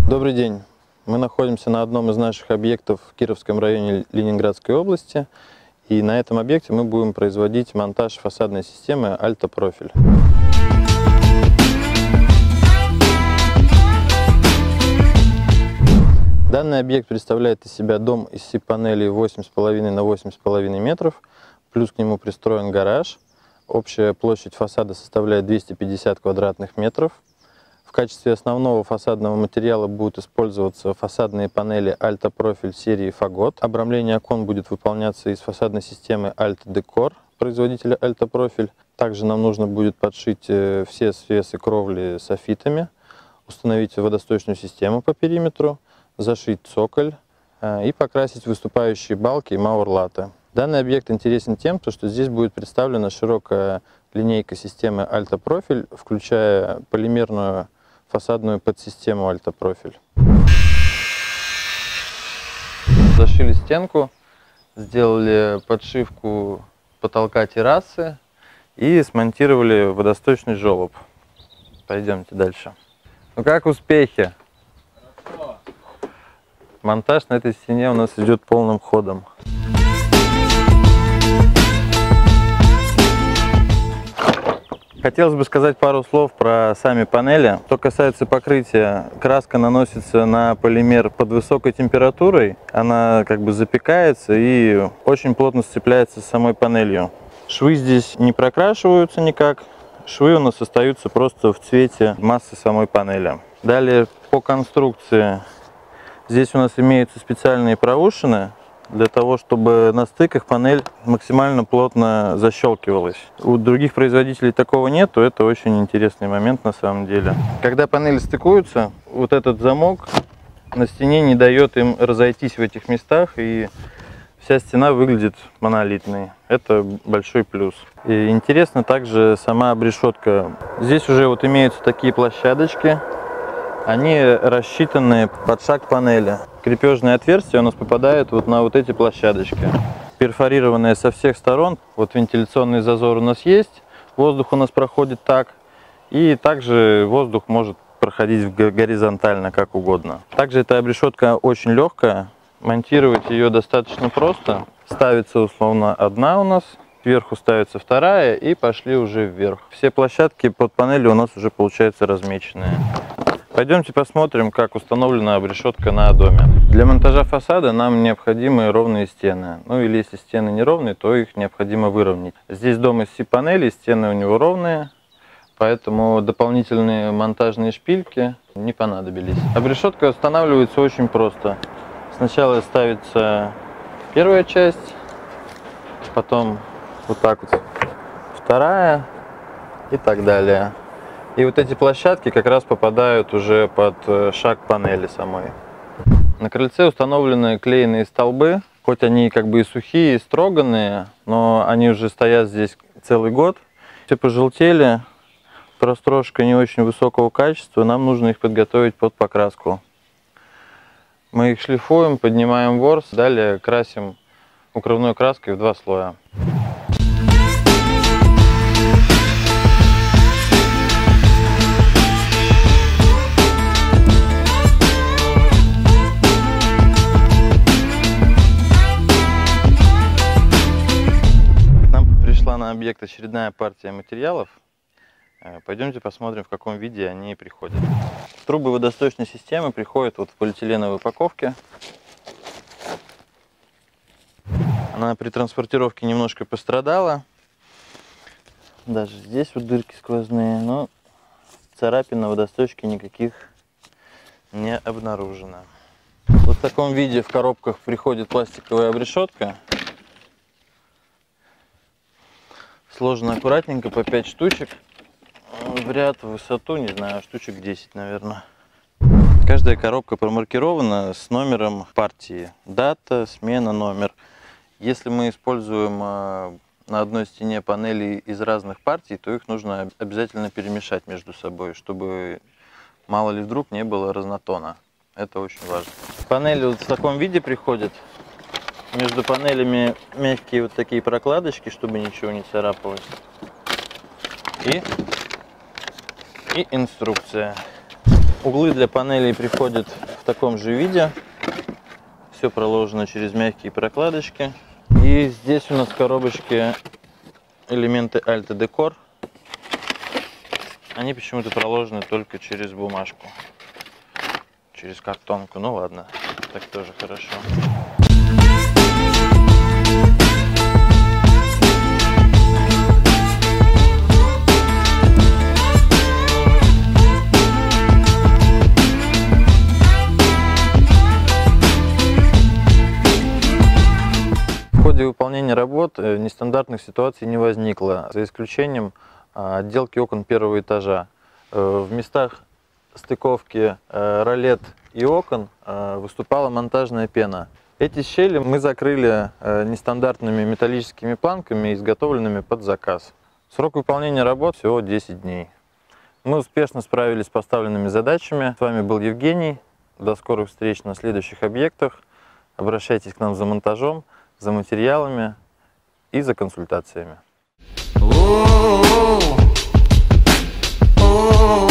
Добрый день! Мы находимся на одном из наших объектов в Кировском районе Ленинградской области. И на этом объекте мы будем производить монтаж фасадной системы Альтопрофиль. Данный объект представляет из себя дом из СИП-панелей 8,5 на 8,5 метров. Плюс к нему пристроен гараж. Общая площадь фасада составляет 250 квадратных метров. В качестве основного фасадного материала будут использоваться фасадные панели Альтопрофиль серии Фагот. Обрамление окон будет выполняться из фасадной системы Альтдекор производителя Альтопрофиль. Также нам нужно будет подшить все свесы кровли софитами, установить водосточную систему по периметру, зашить цоколь и покрасить выступающие балки и мауэрлаты. Данный объект интересен тем, что здесь будет представлена широкая линейка системы Альтопрофиль, включая полимерную фасадную подсистему Альтопрофиль. Зашили стенку, сделали подшивку потолка террасы и смонтировали водосточный желоб. Пойдемте дальше. Ну как успехи? Хорошо. Монтаж на этой стене у нас идет полным ходом. Хотелось бы сказать пару слов про сами панели. Что касается покрытия, краска наносится на полимер под высокой температурой. Она как бы запекается и очень плотно сцепляется с самой панелью. Швы здесь не прокрашиваются никак. Швы у нас остаются просто в цвете массы самой панели. Далее по конструкции. Здесь у нас имеются специальные проушины для того, чтобы на стыках панель максимально плотно защелкивалась. У других производителей такого нет, то это очень интересный момент на самом деле. Когда панели стыкуются, вот этот замок на стене не дает им разойтись в этих местах, и вся стена выглядит монолитной. Это большой плюс. И интересно также сама обрешетка. Здесь уже вот имеются такие площадочки. Они рассчитаны под шаг панели. Крепежные отверстия у нас попадают вот на вот эти площадочки. Перфорированные со всех сторон. Вот вентиляционный зазор у нас есть. Воздух у нас проходит так. И также воздух может проходить горизонтально, как угодно. Также эта обрешетка очень легкая. Монтировать ее достаточно просто. Ставится условно одна у нас. Сверху ставится вторая и пошли уже вверх. Все площадки под панелью у нас уже получаются размеченные. Пойдемте посмотрим, как установлена обрешетка на доме. Для монтажа фасада нам необходимы ровные стены. Ну или если стены неровные, то их необходимо выровнять. Здесь дом из СИП-панелей, стены у него ровные, поэтому дополнительные монтажные шпильки не понадобились. Обрешетка устанавливается очень просто. Сначала ставится первая часть, потом вот так вот вторая и так далее. И вот эти площадки как раз попадают уже под шаг панели самой. На крыльце установлены клееные столбы. Хоть они как бы и сухие, и строганные, но они уже стоят здесь целый год. Все пожелтели, прострошка не очень высокого качества, нам нужно их подготовить под покраску. Мы их шлифуем, поднимаем ворс, далее красим укрывной краской в 2 слоя. На объект очередная партия материалов. Пойдемте посмотрим, в каком виде они приходят. Трубы водосточной системы приходят вот в полиэтиленовой упаковке. Она при транспортировке немножко пострадала. Даже здесь вот дырки сквозные, но царапин на водосточке никаких не обнаружено. Вот в таком виде в коробках приходит пластиковая обрешетка. Сложено аккуратненько по 5 штучек в ряд, в высоту, не знаю, штучек 10, наверное. Каждая коробка промаркирована с номером партии. Дата, смена, номер. Если мы используем на одной стене панели из разных партий, то их нужно обязательно перемешать между собой, чтобы мало ли вдруг не было разнотона. Это очень важно. Панели вот в таком виде приходят. Между панелями мягкие вот такие прокладочки, чтобы ничего не царапалось. И инструкция. Углы для панелей приходят в таком же виде. Все проложено через мягкие прокладочки. И здесь у нас в коробочке элементы Alta Decor. Они почему-то проложены только через бумажку, через картонку. Ну ладно, так тоже хорошо. В ходе выполнения работ нестандартных ситуаций не возникло, за исключением отделки окон первого этажа. В местах стыковки ролет и окон выступала монтажная пена. Эти щели мы закрыли нестандартными металлическими планками, изготовленными под заказ. Срок выполнения работ всего 10 дней. Мы успешно справились с поставленными задачами. С вами был Евгений. До скорых встреч на следующих объектах. Обращайтесь к нам за монтажом, за материалами и за консультациями.